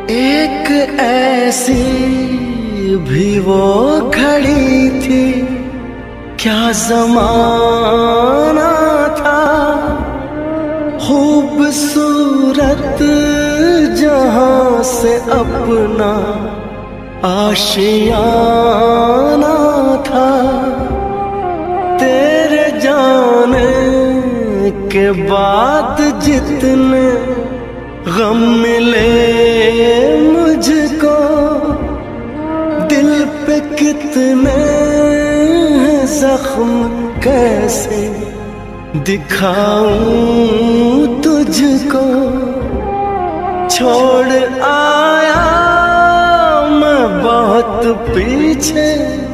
एक ऐसी भी वो खड़ी थी, क्या ज़माना था। खूबसूरत जहां से अपना आशियाना था। तेरे जाने के बाद जितने गम मिले मुझको, दिल पे कितने जख्म कैसे दिखाऊं तुझको। छोड़ आया मैं बहुत पीछे